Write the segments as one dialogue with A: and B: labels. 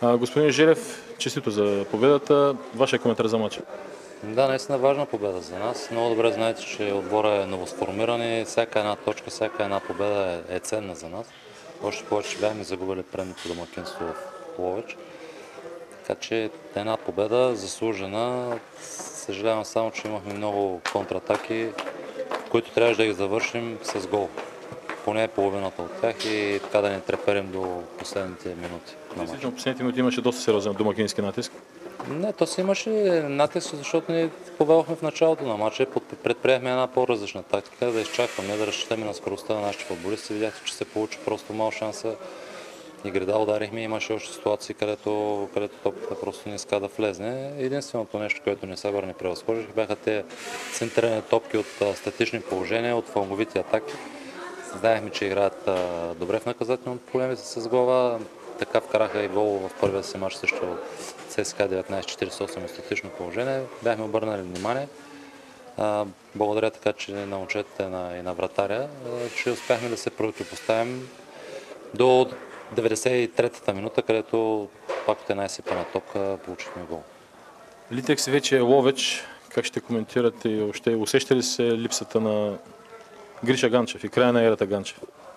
A: Господин Желев, честито за победата. Вашия коментар за матча?
B: Да, наистина важна победа за нас. Много добре знаете, че отбора е новосформиран и всяка една точка, всяка една победа е ценна за нас. Още повече, че бяхме загубили предното домакинство в Ловеч. Така че една победа заслужена. Съжалявам само, че имахме много контратаки, които трябваше да ги завършим с гол. Поне половината от тях и така да не треперим до последните минути.
A: В последните минути имаше доста сериозен домакински натиск.
B: Не, то си имаше натиск, защото ние повелохме в началото на матча. Предприехме една по-различна тактика, да изчакваме, да разчитаме на скоростта на нашите футболисти. Видяхте, че се получи просто мал шанса. И града ударихме, имаше още ситуации, където топката просто не иска да влезне. Единственото нещо, което не Сабър не превъзхожих, бяха те центрирани топки от статични положения, от фланговите атаки. Знаехме, че играят добре в наказателното поле с глава. Така вкараха и гол в първия си мач срещу ЦСКА 1948 статично положение. Бяхме обърнали внимание. Благодаря така, че на момчетите и на вратаря, че успяхме да се противопоставим до 93-та минута, където пак от една изсипана топка получихме гол.
A: Литекс вече е Ловеч. Как ще коментирате и въобще усеща ли се липсата на Гриша Ганчев и края на ерата Ганчев?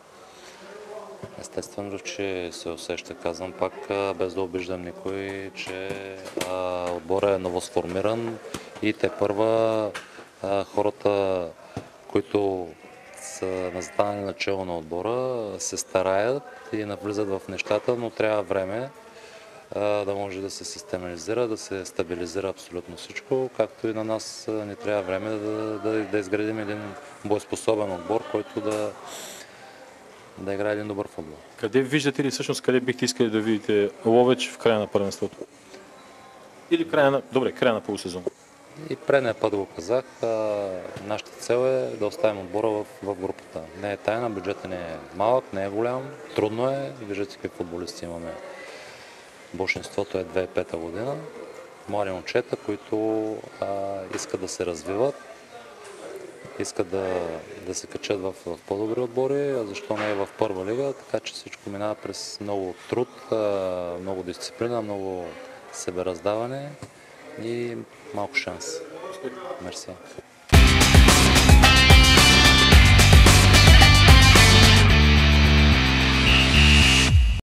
B: Естествено, че се усеща, казвам пак, без да обиждам никой, че отборът е новосформиран и те първа хората, които са застанали начало на отбора, се стараят и навлизат в нещата, но трябва време да може да се систематизира, да се стабилизира абсолютно всичко, както и на нас ни трябва време да изградим един боеспособен отбор, който да играе един добър футбол.
A: Къде виждате ли всъщност, къде бихте искали да видите Ловеч в края на първенството? Или края на полусезон?
B: И предния път го казах, нашата цел е да оставим отбора в групата. Не е тайна, бюджетът не е малък, не е голям, трудно е, виждате какви футболисти имаме. Большинството е 2005 година. Млади момчета, които искат да се развиват, искат да се качат в по-добри отбори, а защо не е в първа лига, така че всичко минава през много труд, много дисциплина, много себераздаване и малко шанс. Мерси.